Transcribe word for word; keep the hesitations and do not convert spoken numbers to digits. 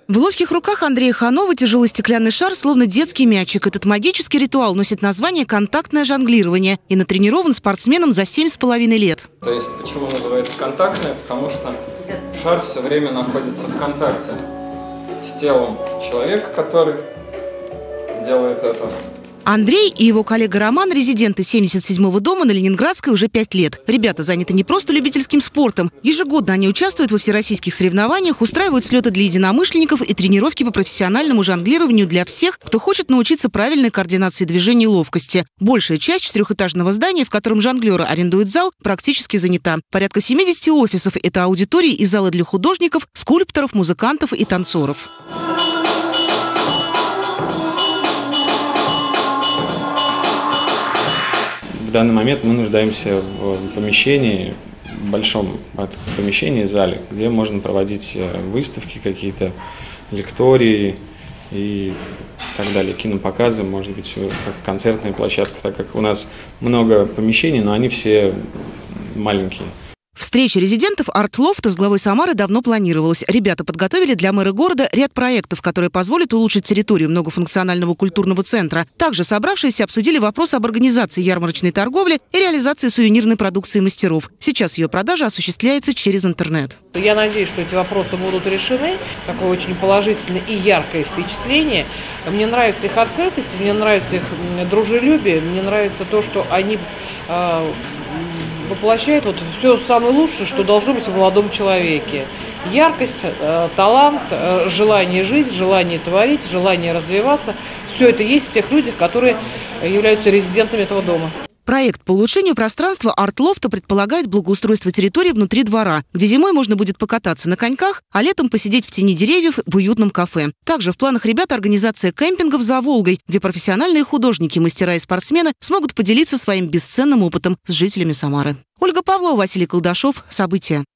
В ловких руках Андрея Ханова тяжелый стеклянный шар, словно детский мячик. Этот магический ритуал носит название «контактное жонглирование» и натренирован спортсменом за семь с половиной лет. То есть, почему называется контактное? Потому что шар все время находится в контакте с телом человека, который делает это. Андрей и его коллега Роман – резиденты семьдесят седьмого дома на Ленинградской уже пять лет. Ребята заняты не просто любительским спортом. Ежегодно они участвуют во всероссийских соревнованиях, устраивают слеты для единомышленников и тренировки по профессиональному жонглированию для всех, кто хочет научиться правильной координации движений и ловкости. Большая часть четырехэтажного здания, в котором жонглеры арендуют зал, практически занята. Порядка семидесяти офисов – это аудитории и залы для художников, скульпторов, музыкантов и танцоров. В данный момент мы нуждаемся в помещении, в большом помещении, зале, где можно проводить выставки, какие-то лектории и так далее, кинопоказы, может быть, как концертная площадка, так как у нас много помещений, но они все маленькие. Встреча резидентов арт-лофта с главой Самары давно планировалась. Ребята подготовили для мэра города ряд проектов, которые позволят улучшить территорию многофункционального культурного центра. Также собравшиеся обсудили вопрос об организации ярмарочной торговли и реализации сувенирной продукции мастеров. Сейчас ее продажа осуществляется через интернет. Я надеюсь, что эти вопросы будут решены. Такое очень положительное и яркое впечатление. Мне нравится их открытость, мне нравится их дружелюбие, мне нравится то, что они э, воплощают вот все самое лучшее, что должно быть в молодом человеке. Яркость, э, талант, э, желание жить, желание творить, желание развиваться. Все это есть в тех людях, которые являются резидентами этого дома. Проект по улучшению пространства арт-лофта предполагает благоустройство территории внутри двора, где зимой можно будет покататься на коньках, а летом посидеть в тени деревьев в уютном кафе. Также в планах ребят организация кемпингов за Волгой, где профессиональные художники, мастера и спортсмены смогут поделиться своим бесценным опытом с жителями Самары. Ольга Павлова, Василий Колдашов. События.